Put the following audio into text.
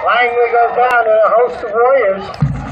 Langley goes down to a host of warriors.